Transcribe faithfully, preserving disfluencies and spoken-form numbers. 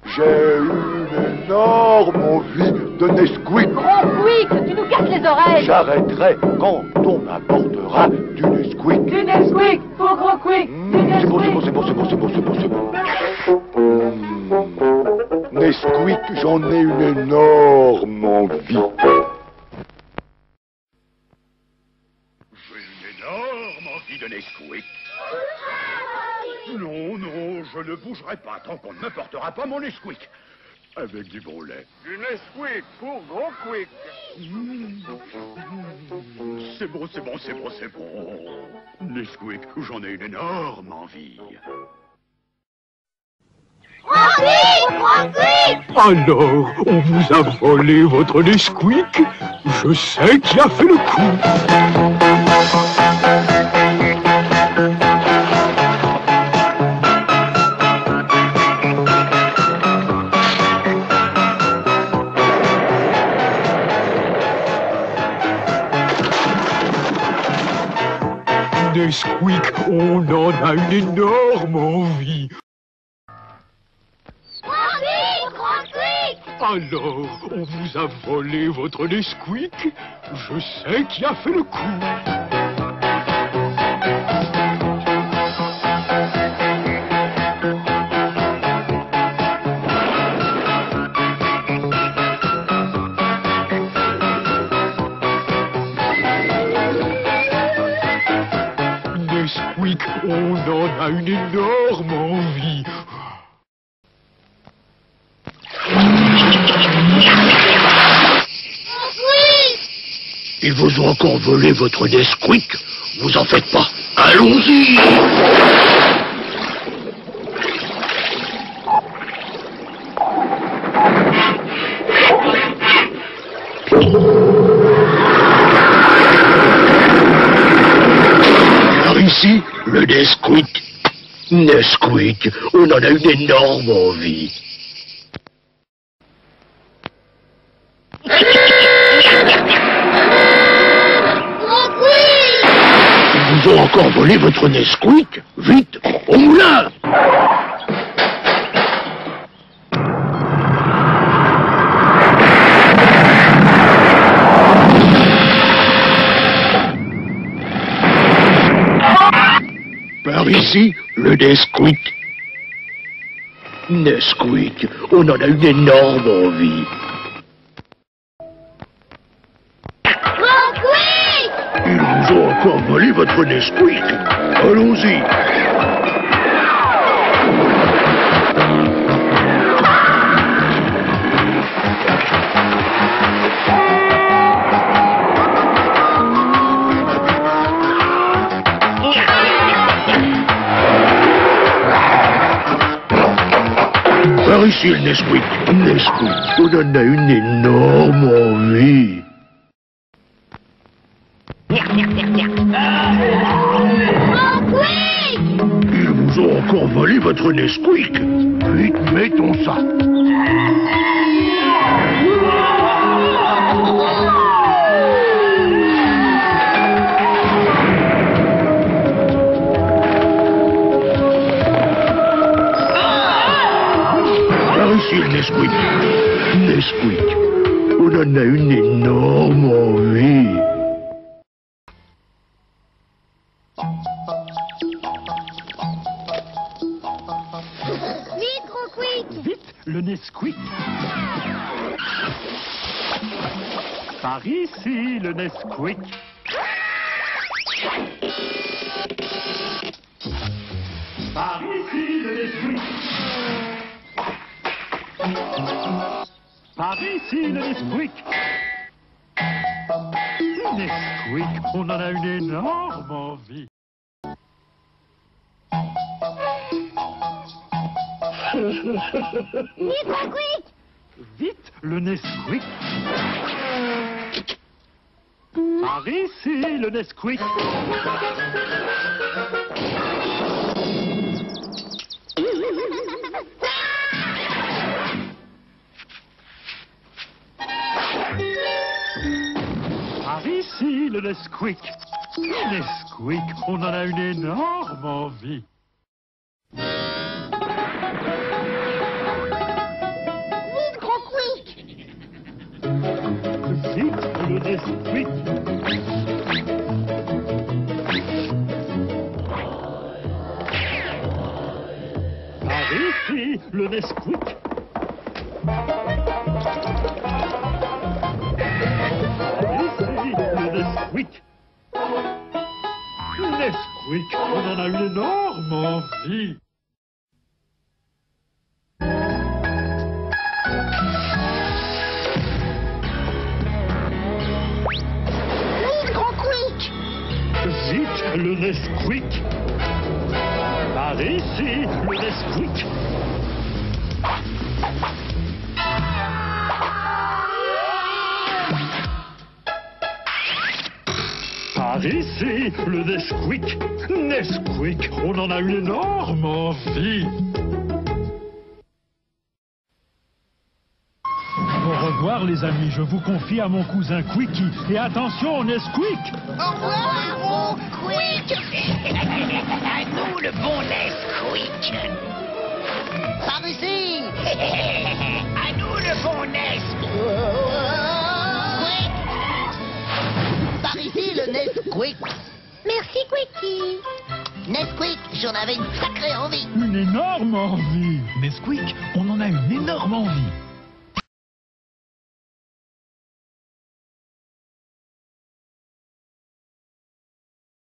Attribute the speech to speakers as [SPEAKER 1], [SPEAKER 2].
[SPEAKER 1] J'ai une énorme envie de Nesquik.
[SPEAKER 2] Gros Quick, tu nous casses les oreilles.
[SPEAKER 1] J'arrêterai quand on m'apportera du Nesquik.
[SPEAKER 2] Du Nesquik, pour Gros Quick.
[SPEAKER 1] Mmh, c'est bon, c'est bon, c'est bon, c'est bon, c'est bon, c'est bon, c'est bon. Mmh. Nesquik, j'en ai une énorme envie.
[SPEAKER 3] J'ai une énorme envie de Nesquik. Non, non, je ne bougerai pas tant qu'on ne me portera pas mon Nesquik. Avec du bon lait.
[SPEAKER 4] Du Nesquik pour Gros Quick.
[SPEAKER 3] Mmh. C'est bon, c'est bon, c'est bon, c'est bon. Nesquik, j'en ai une énorme envie.
[SPEAKER 5] Alors, on vous a volé votre Nesquik? Je sais qui a fait le coup. Nesquik, on en a une énorme envie. Alors, on vous a volé votre Nesquik? Je sais qui a fait le coup. Nesquik, on en a une énorme envie.
[SPEAKER 3] Ils vous ont encore volé votre Nesquik? Vous en faites pas. Allons-y! Par ici, le Nesquik. Nesquik, on en a une énorme envie. Ils vous ont encore volé votre Nesquik? Vite, au moulin! Par ici, le Nesquik. Nesquik, on en a une énorme envie. Ils vous ont encore volé votre Nesquik. Allons-y. Par ici le Nesquik. Nesquik, on en a une énorme envie. Ils vous ont encore volé votre Nesquik. Vite, mettons ça. Par ici le Nesquik. Nesquik, on en a une énorme envie.
[SPEAKER 2] Vite, Gros Quick.
[SPEAKER 5] Vite, le Nesquik. Par ici, le Nesquik. Par ici, le Nesquik. Par ici, le Nesquik. Nesquik, on en a une énorme envie.
[SPEAKER 2] Vite, Gros Quick.
[SPEAKER 5] Vite, le Nesquik. Par ici, le Nesquik. Par ici, le Nesquik. Nesquik, on en a une énorme envie. le Nesquik. Par ici, le Nesquik. Par ici, le Nesquik. Nesquik, on en a une énorme envie.
[SPEAKER 2] Vite, Gros Quick.
[SPEAKER 5] Vite, le Nesquik. Par ici, le Nesquik. Par ici, le Nesquik. Nesquik, on en a une énorme envie. Au revoir les amis, je vous confie à mon cousin Quickie. Et attention, Nesquik.
[SPEAKER 2] Au revoir, Gros Quick. À nous, le bon Nesquik. Par ici. À nous, le bon Nesquik. Par ici, le Nesquik. Merci, Quickie. Nesquik, j'en avais une sacrée envie.
[SPEAKER 5] Une énorme envie. Nesquik, on en a une énorme envie.